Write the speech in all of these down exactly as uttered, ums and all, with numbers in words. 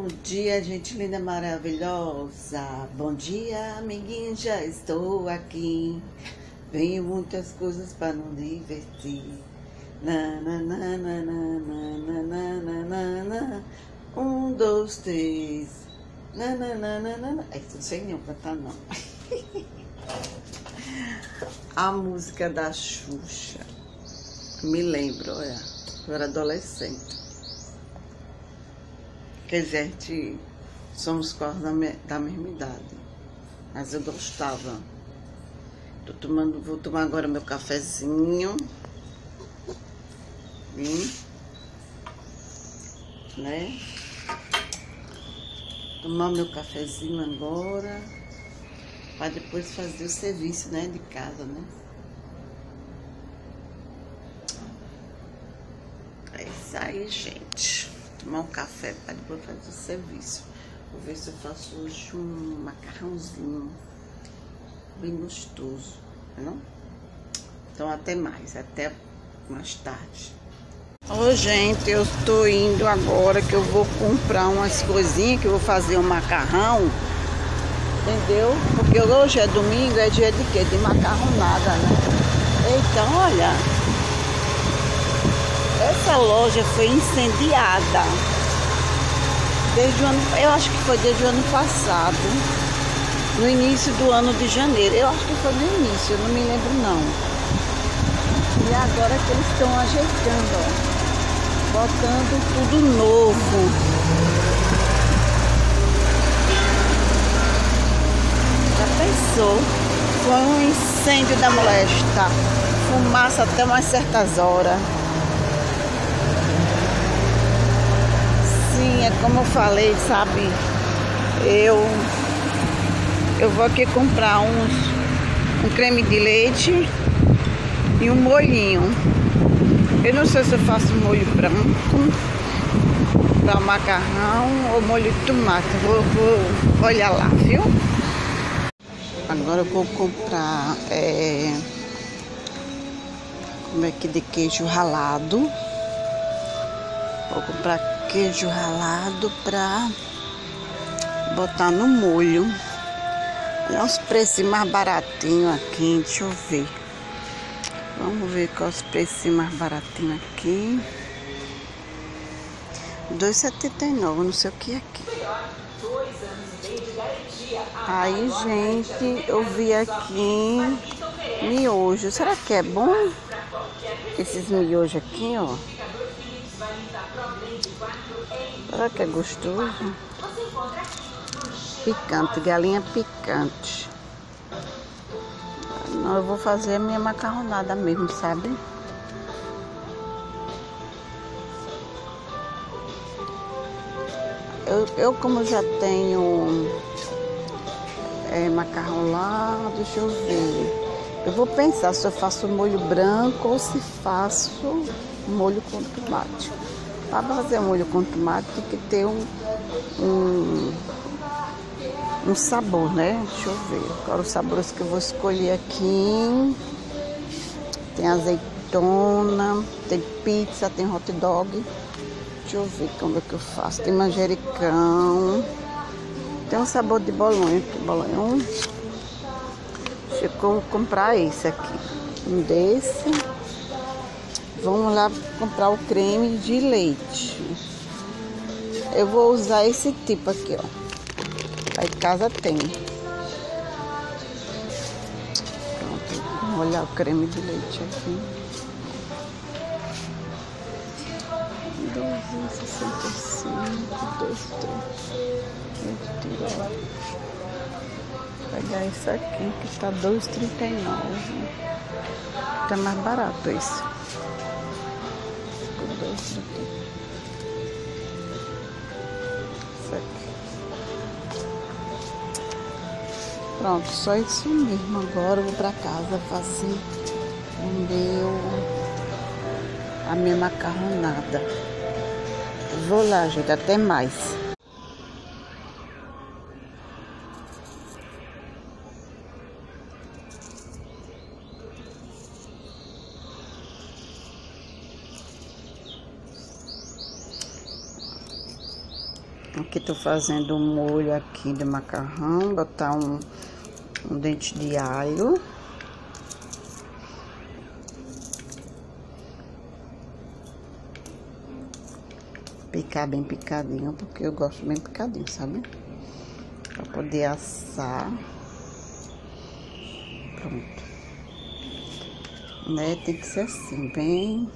Bom dia, gente linda, maravilhosa. Bom dia, amiguinho, já estou aqui. Venho muitas coisas para não divertir. Na, na, na, na, na, na, na, na, na, na. Um, dois, três. Na, na, na, na, na, na. É, não sei nem cantar, não. A música da Xuxa. Me lembro, olha, eu era adolescente. Quer dizer, a gente somos quase da, me, da mesma idade. Mas eu gostava. Tô tomando, vou tomar agora meu cafezinho. Hum, né? Tomar meu cafezinho agora. Para depois fazer o serviço, né? De casa, né? É isso aí, gente. Tomar um café para depois fazer o serviço. Vou ver se eu faço hoje um macarrãozinho bem gostoso, não? Então até mais, até mais tarde. Ô gente, eu estou indo agora que eu vou comprar umas coisinhas que eu vou fazer um macarrão, entendeu? Porque hoje é domingo, é dia de quê? De macarronada, né? Então, olha, essa loja foi incendiada desde o ano, eu acho que foi desde o ano passado, no início do ano de janeiro. Eu acho que foi no início, eu não me lembro não. E agora que eles estão ajeitando, ó, botando tudo novo. Já pensou? Foi um incêndio da molesta, fumaça até umas certas horas. Sim, é como eu falei, sabe? Eu eu vou aqui comprar uns, um creme de leite e um molhinho. Eu não sei se eu faço molho branco para macarrão ou molho de tomate. Vou, vou olhar lá, viu? Agora eu vou comprar é, como é que de queijo ralado. Vou comprar queijo ralado para botar no molho. Olha os preços mais baratinhos aqui, deixa eu ver. Vamos ver qual é os preços mais baratinhos aqui. dois reais e setenta e nove, não sei o que é aqui. Aí, gente, eu vi aqui miojo. Será que é bom? Esses miojos aqui, ó. Será que é gostoso? Picante, galinha picante. Não, eu vou fazer a minha macarronada mesmo, sabe? Eu, eu como já tenho é, macarrão lá, deixa eu ver. Eu vou pensar se eu faço molho branco ou se faço molho com tomate. Para fazer molho com tomate tem que ter um, um, um sabor, né? Deixa eu ver. Agora os sabores que eu vou escolher aqui. Tem azeitona, tem pizza, tem hot dog. Deixa eu ver como é que eu faço. Tem manjericão. Tem um sabor de bolonha. bolonha. Deixa eu comprar esse aqui. Um desse. Vamos lá comprar o creme de leite. Eu vou usar esse tipo aqui, ó. Aí em casa tem. Pronto, vamos olhar o creme de leite aqui. doze e sessenta e cinco, dois, três. Vou pegar esse aqui que tá dois reais e trinta e nove. Tá mais barato esse. Isso aqui. Pronto, só isso mesmo. Agora eu vou pra casa fazer o meu a minha macarronada. Vou lá, gente, até mais. Aqui tô fazendo um molho aqui de macarrão, botar um, um dente de alho. Picar bem picadinho, porque eu gosto bem picadinho, sabe? Pra poder assar. Pronto. Né? Tem que ser assim, bem...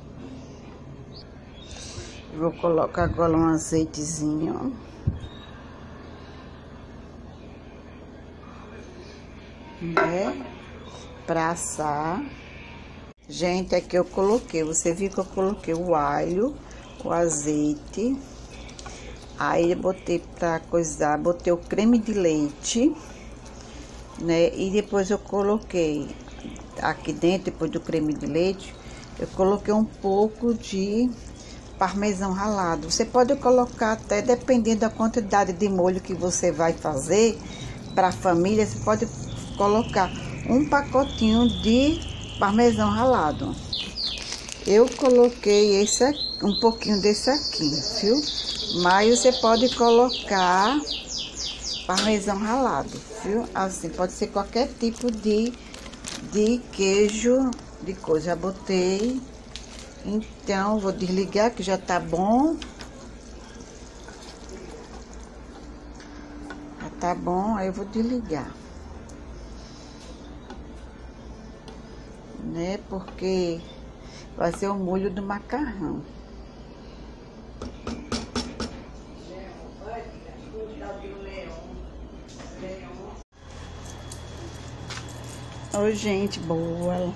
Vou colocar agora um azeitezinho. Né? Pra assar. Gente, aqui eu coloquei, você viu que eu coloquei o alho, o azeite. Aí eu botei pra coisar, botei o creme de leite, né? E depois eu coloquei aqui dentro, depois do creme de leite, eu coloquei um pouco de parmesão ralado. Você pode colocar até, dependendo da quantidade de molho que você vai fazer para a família, você pode colocar um pacotinho de parmesão ralado. Eu coloquei esse aqui, um pouquinho desse aqui, viu? Mas você pode colocar parmesão ralado, viu? Assim, pode ser qualquer tipo de, de queijo, de coisa. Já botei. Então, vou desligar que já tá bom. Já tá bom, aí eu vou desligar. Né? Porque vai ser o molho do macarrão. Oi, gente, boa.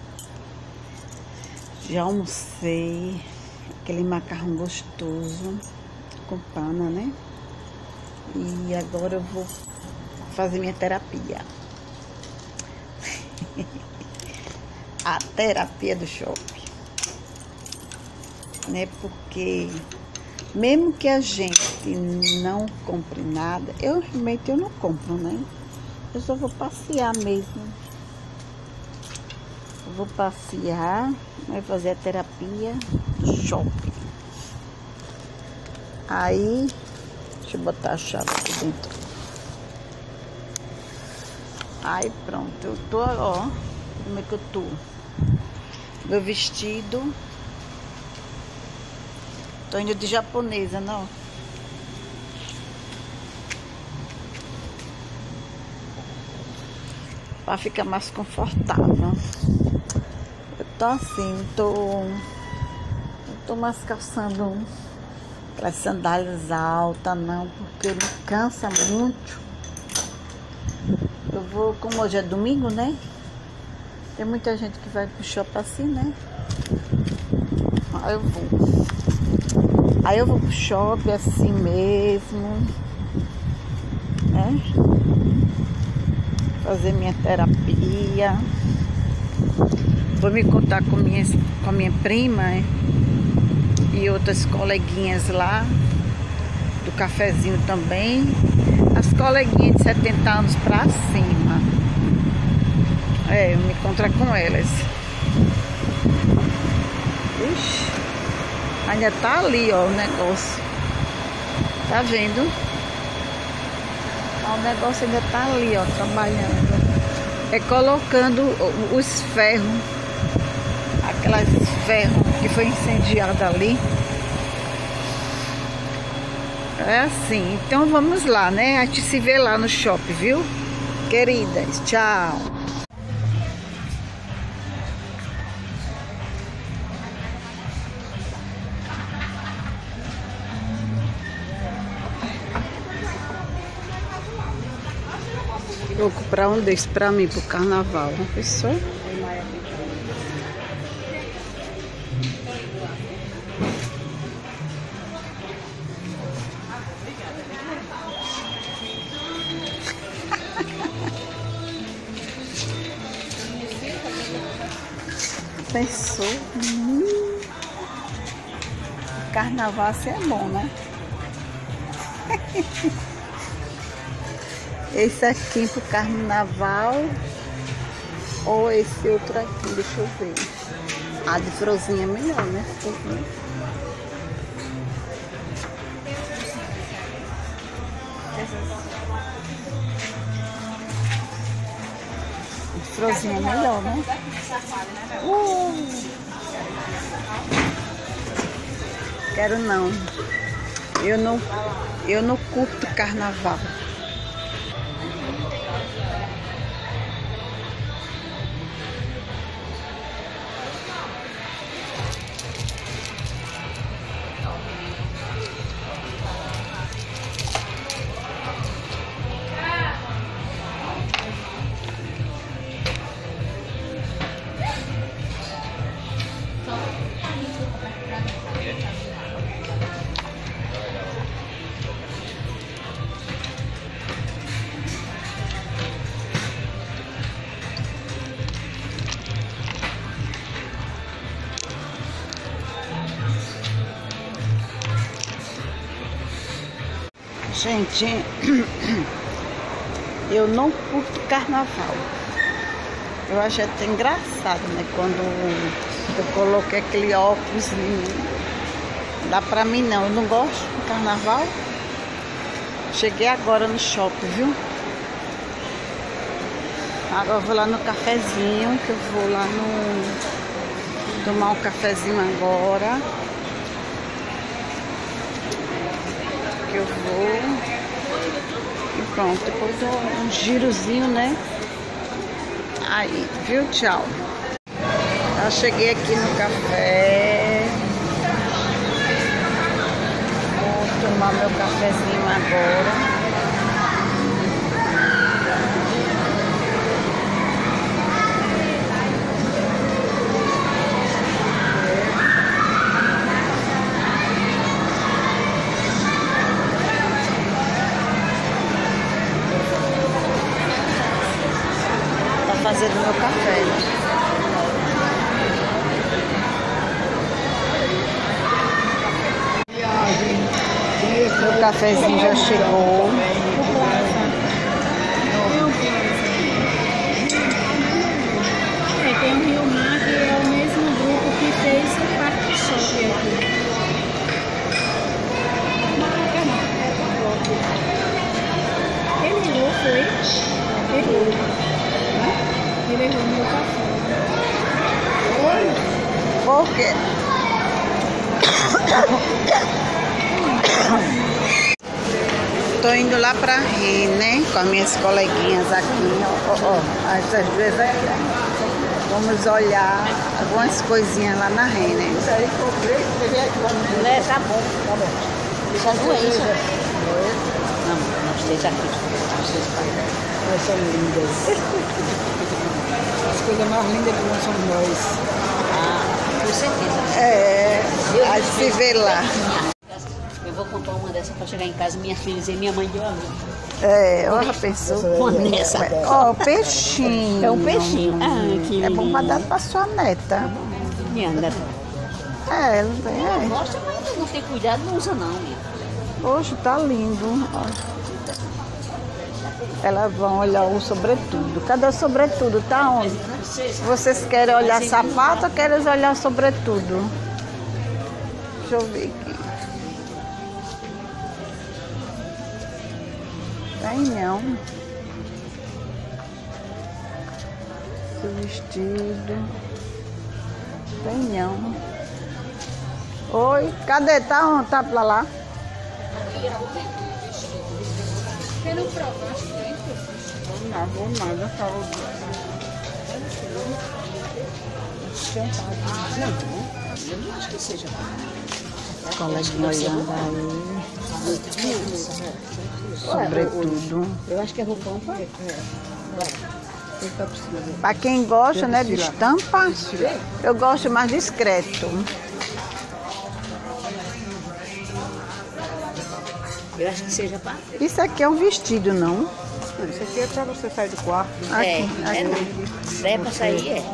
Já almocei, aquele macarrão gostoso, com pana, né? E agora eu vou fazer minha terapia. A terapia do shopping. Né? Porque mesmo que a gente não compre nada, eu realmente eu não compro, né? Eu só vou passear mesmo. Eu vou passear, vai fazer a terapia do shopping. Aí, deixa eu botar a chave aqui dentro. Aí pronto, eu tô, ó, como é que eu tô? Meu vestido. Tô indo de japonesa, não? Pra ficar mais confortável. Eu tô assim, tô... Eu tô mais calçando aquelas sandálias altas, não, porque me cansa muito. Eu vou, como hoje é domingo, né? Tem muita gente que vai pro shopping assim, né? Aí eu vou. Aí eu vou pro shopping assim mesmo, né? Fazer minha terapia. Vou me contar com, minha, com a minha prima e outras coleguinhas lá do cafezinho também. As coleguinhas de setenta anos pra cima. É, eu me encontro com elas. Ixi, ainda tá ali, ó, o negócio. Tá vendo? O negócio ainda tá ali, ó, trabalhando. É colocando os ferros, aquelas ferros que foi incendiado ali. É assim, então vamos lá, né? A gente se vê lá no shopping, viu? Queridas, tchau. Vou comprar um desses pra mim, pro carnaval. Uma pessoa. Pensou? Hum. Carnaval assim é bom, né? Esse aqui pro carnaval ou esse outro aqui, deixa eu ver. A de frozinha é melhor, né? florzinha é melhor, né? Uh, quero não. Eu não, eu não curto carnaval. Gente, eu não curto carnaval. Eu acho até engraçado, né? Quando eu coloquei aquele óculos, não dá pra mim não. Eu não gosto de carnaval. Cheguei agora no shopping, viu? Agora eu vou lá no cafezinho, que eu vou lá no... tomar um cafezinho agora. Que eu vou e pronto, depois dou um girozinho, né? Aí, viu? Tchau. Eu cheguei aqui no café. Vou tomar meu cafezinho agora. Fazendo meu café. Meu cafezinho já chegou. É, tem o Rio Mar, que é o mesmo grupo que fez o Parque Shopping aqui. Ele errou, foi? Errou. Ele errou meu café. Por quê? Tô indo lá pra Rir, né? Com as minhas coleguinhas aqui, ó, ó, ó, essas duas aqui, ó. Vamos olhar algumas coisinhas lá na Renner. Isso aí comprei, É, tá bom, tá bom. Deixa as doenças. Não, não esteja aqui. Elas são lindas. As coisas mais lindas que nós somos nós. Ah, com certeza. É, a se vê lá. Eu vou comprar uma dessa para chegar em casa, minhas filhas e minha mãe deu a mim. É, olha a pessoa. Uma dessa. Ó, peixinho. É um peixinho. Ah, que É bom pra lindo. dar pra sua neta. Minha neta. É, não tem. É. Gosta, mas não tem cuidado, não usa não, minha. Poxa, tá lindo. Ó. Elas vão olhar o sobretudo. Cadê o sobretudo? Tá onde? Vocês querem olhar sapato ou querem olhar sobretudo? Deixa eu ver aqui. Tem não. Esse vestido. Tem não. Oi, cadê? Tá onde? Tá pra lá? Você não prova, acho que tem. Não, vou nada, tá Eu não acho que seja. coleguinha olhando aí. Sobretudo. Eu acho que é roupão para. Pra quem gosta, né, de estampa, eu gosto mais discreto. Eu acho que seja para. Isso aqui é um vestido, não? Isso aqui é pra você sair do quarto. Aqui, É, aqui. é não. Se é para sair, é.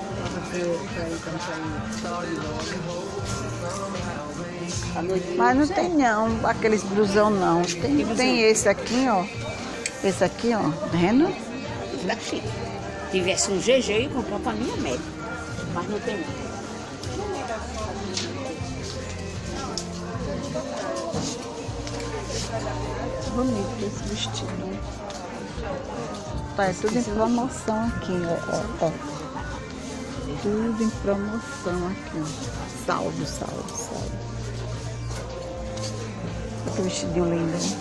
À noite. Mas não tem não, aqueles blusão não. Tem, tem esse aqui, ó. Esse aqui, ó. Tá vendo? Da chique. Tivesse um G G, eu comprar para minha média. Mas não tem não. Bonito esse vestido. Tá, é tudo em promoção aqui, ó, ó, ó. Tudo em promoção aqui, ó. Saldo, saldo, saldo. Olha que vestidinho lindo, hein?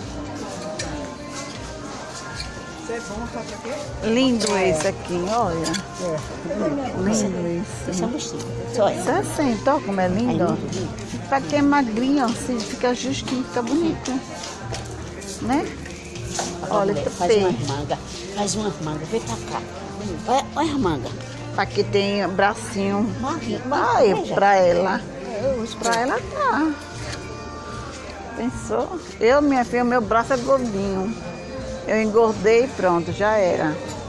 Isso é bom, sabe pra quê? Lindo esse aqui, olha. É. Lindo Esse é um esse. vestido. Só é. sessenta, ó como é lindo, É ó. lindo, lindo. Pra quem é magrinho, ó, assim, fica justinho, fica bonito. Né? Olha, mulher, faz tem. umas mangas. Faz umas mangas. Vem pra cá. Olha, olha a manga. Aqui tem bracinho. Marrinha, Ai, veja. pra ela. Eu uso Pra ela tá. Pensou? Eu, minha filha, meu braço é gordinho. Eu engordei e pronto, já era.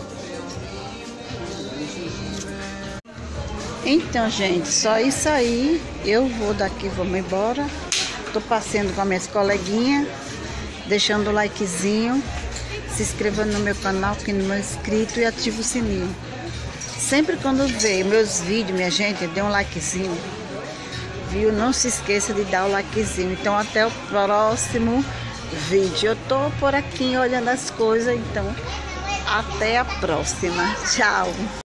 Então, gente, só isso aí. Eu vou daqui, vamos embora. Tô passeando com as minhas coleguinhas, deixando o likezinho, se inscrevendo no meu canal, que não é inscrito, e ativa o sininho. Sempre quando ver meus vídeos, minha gente, dê um likezinho. Viu? Não se esqueça de dar o likezinho. Então, até o próximo vídeo. Eu tô por aqui olhando as coisas, então até a próxima. Tchau!